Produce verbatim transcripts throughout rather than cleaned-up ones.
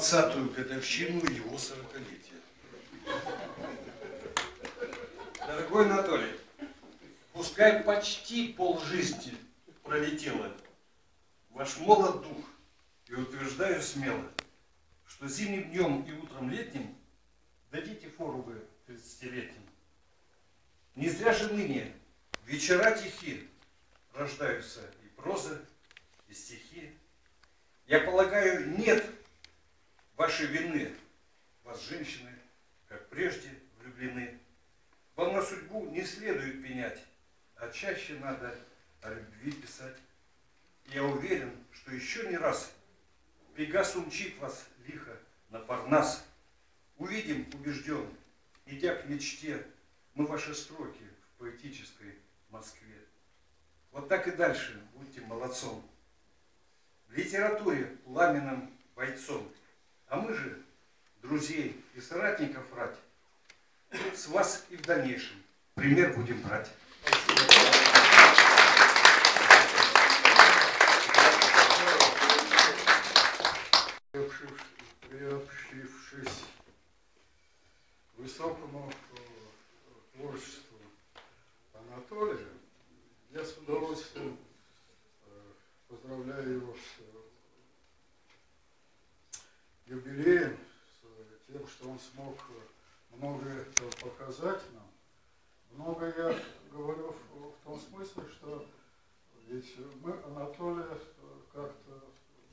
двадцатую годовщину его сорокалетия. Дорогой Анатолий, пускай почти полжизни пролетело, ваш молод дух, и утверждаю смело, что зимним днем и утром летним дадите фору вы тридцатилетним. Не зря же ныне вечера тихи, рождаются и проза, и стихи. Я полагаю, нет вашей вины. Вас, женщины, как прежде, влюблены. Вам на судьбу не следует пенять, а чаще надо о любви писать. Я уверен, что еще не раз Пегас умчит вас лихо на Парнас. Увидим, убежден, идя к мечте, мы ваши строки в поэтической Москве. Вот так и дальше будьте молодцом. В литературе пламенным бойцом. А мы же, друзей и соратников рать, с вас и в дальнейшем пример будем брать. Приобщившись к высокому творчеству Анатолия, я с удовольствием поздравляю его с юбилеем, с тем, что он смог многое показать нам. Многое я говорю в том смысле, что ведь мы Анатолия как-то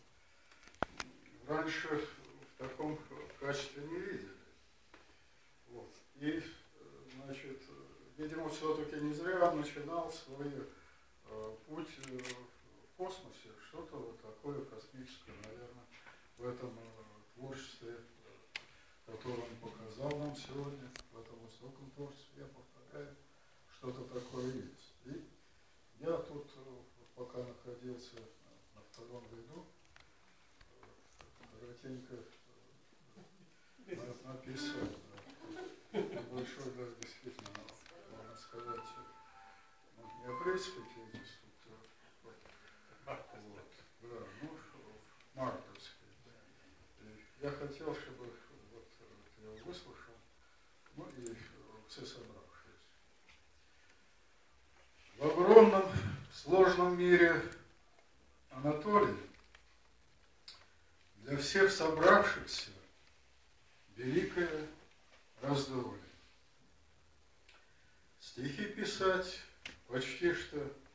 раньше в таком качестве не видели. Вот. И, значит, видимо, все-таки не зря он начинал свой э, путь в космосе, что-то вот такое космическое, наверное, в этом э, творчестве, которое он показал нам сегодня, в этом высоком творчестве, я повторяю, что-то такое есть. И я тут, пока находился на втором ряду, коротенько написал, да, небольшой, да, действительно, можно сказать, ну, не апрельский тезис, вот, вот, да, ну, мартовский. И я хотел, чтобы вот ты его выслушал, ну и все собравшиеся. В огромном, сложном мире Анатолия для всех собравшихся великое раздолье. Стихи писать почти что